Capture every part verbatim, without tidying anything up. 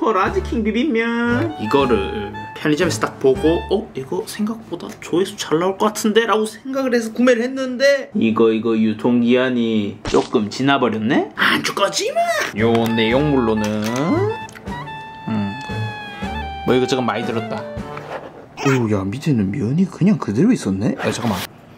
슈퍼 라지킹 비빔면. 이거를 편의점에서 딱 보고 어? 이거 생각보다 조회수 잘 나올 것 같은데? 라고 생각을 해서 구매를 했는데 이거 이거 유통기한이 조금 지나버렸네? 안 줄 거지마! 요 내용물로는 음. 뭐 이거 저거 많이 들었다. 오, 야, 밑에는 면이 그냥 그대로 있었네? 야, 잠깐만.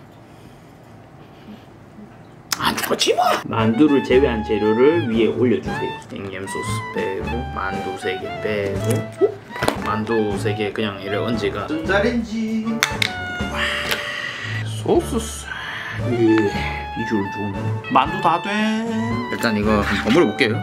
안 줄 거지마! 만두를 제외한 재료를 위에 올려주세요. 양념 소스 빼고 만두 세 개 빼고 어? 만두 세 개 그냥 이래 얹지가 전자레인지. 와, 소스 예, 비주얼 좋네. 만두 다 돼. 일단 이거 한번 버무려 볼게요.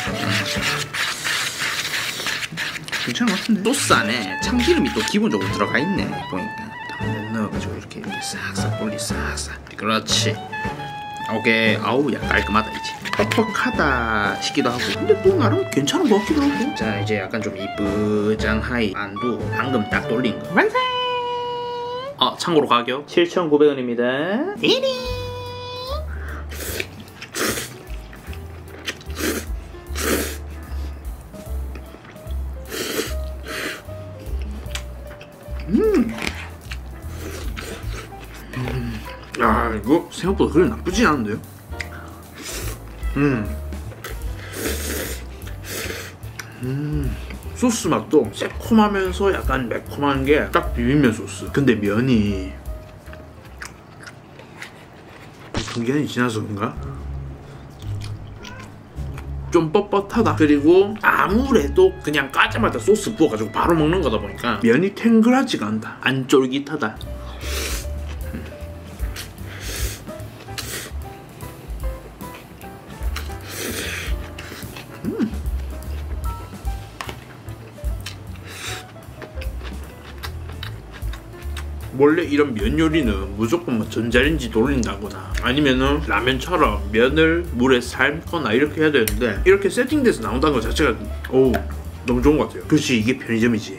괜찮은 것 같은데? 소스 안에 참기름이 또 기본적으로 들어가 있네. 보니까 당면 넣어가지고 이렇게 이렇게 싹싹 돌리 싹싹. 그렇지. 오케이. 아우, 야, 깔끔하다 이제. 퍽퍽하다 싶기도 하고 근데 또 나름 괜찮은 것 같기도 하고. 자, 이제 약간 좀 이쁘장하이 만두 방금 딱 돌린 거 완성! 어, 참고로 가격 칠천구백 원입니다. 이리! 음. 음. 야, 이거 생각보다 그래 나쁘지 않은데요? 음. 음. 소스 맛도 새콤하면서 약간 매콤한 게 딱 비빔면 소스. 근데 면이 유통기한이 지나서 그런가? 좀 뻣뻣하다. 그리고 아무래도 그냥 까자마자 소스 부어가지고 바로 먹는 거다 보니까 면이 탱글하지가 않다. 안 쫄깃하다. 음. 원래 이런 면 요리는 무조건 뭐 전자레인지 돌린다거나 아니면은 라면처럼 면을 물에 삶거나 이렇게 해야 되는데 이렇게 세팅돼서 나온다는 것 자체가 어우 너무 좋은 것 같아요. 그렇지, 이게 편의점이지.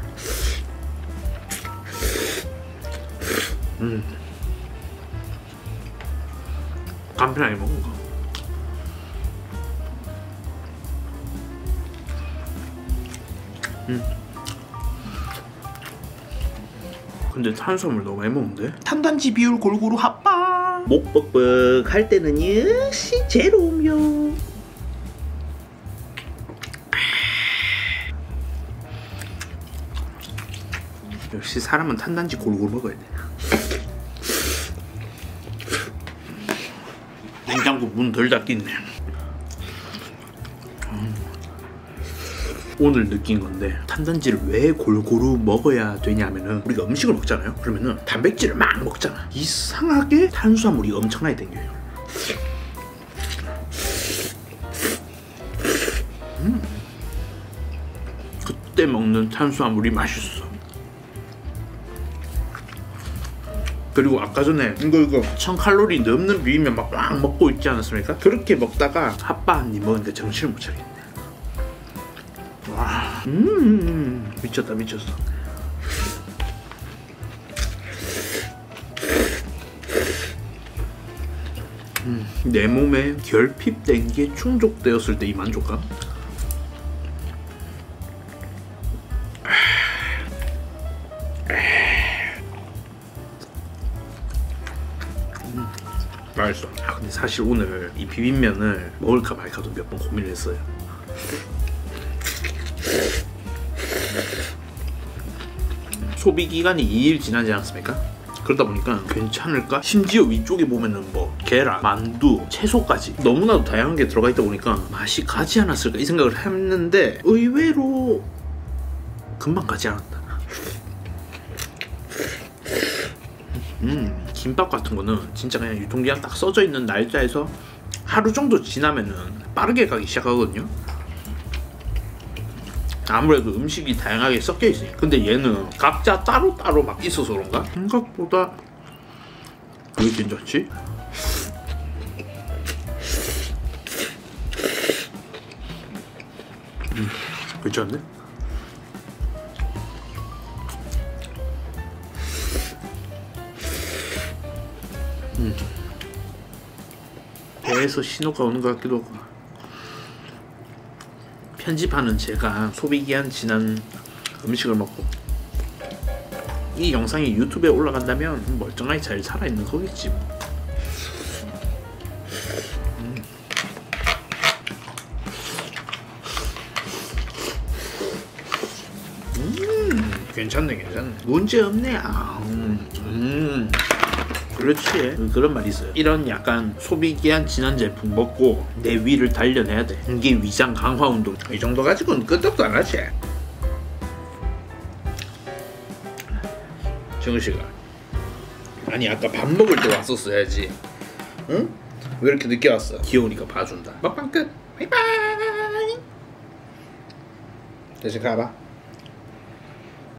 음. 간편하게 먹는 거. 음. 근데 탄수화물 너무 많이 먹는데? 탄단지 비율 골고루 합방! 목 뻑뻑 할 때는 역시 제로음료. 역시 사람은 탄단지 골고루 먹어야 돼. 냉장고 문 덜 닫겠네. 오늘 느낀 건데 탄단지를 왜 골고루 먹어야 되냐면은 우리가 음식을 먹잖아요. 그러면은 단백질을 막 먹잖아. 이상하게 탄수화물이 엄청나게 땡겨요. 음. 그때 먹는 탄수화물이 맛있어. 그리고 아까 전에 이거 이거 천 칼로리 넘는 비빔면 막 막 먹고 있지 않았습니까? 그렇게 먹다가 핫바 한 입 먹으니까 정신을 못 차리겠네. 와, 음, 미쳤다 미쳤어. 음, 내 몸에 결핍된 게 충족되었을 때 이 만족감. 음, 맛있어. 아, 근데 사실 오늘 이 비빔면을 먹을까 말까도 몇 번 고민을 했어요. 소비 기간이 이 일 지나지 않았습니까? 그러다 보니까 괜찮을까? 심지어 위쪽에 보면은 뭐 계란, 만두, 채소까지 너무나도 다양한 게 들어가 있다 보니까 맛이 가지 않았을까 이 생각을 했는데 의외로 금방 가지 않았다. 음, 김밥 같은 거는 진짜 그냥 유통기한 딱 써져 있는 날짜에서 하루 정도 지나면은 빠르게 가기 시작하거든요. 아무래도 음식이 다양하게 섞여 있으니까. 근데 얘는 각자 따로따로 막 있어서 그런가? 생각보다 왜 괜찮지? 음, 괜찮네? 음. 배에서 신호가 오는 것 같기도 하고 편집하는 제가 소비기한 지난 음식을 먹고 이 영상이 유튜브에 올라간다면 멀쩡하게 잘 살아있는 거겠지. 음. 음, 괜찮네, 괜찮네. 문제 없네. 아, 음, 음. 그렇지. 그런 말이 있어요. 이런 약간 소비기한 진한 제품 먹고 내 위를 단련해야 돼. 이게 위장 강화 운동. 이 정도 가지고는 끄떡도 안 하지. 정우씨가 아니 아까 밥 먹을 때 왔었어야지. 응? 왜 이렇게 늦게 왔어? 귀여우니까 봐준다. 먹방 끝. 바이바이. 다시 가봐.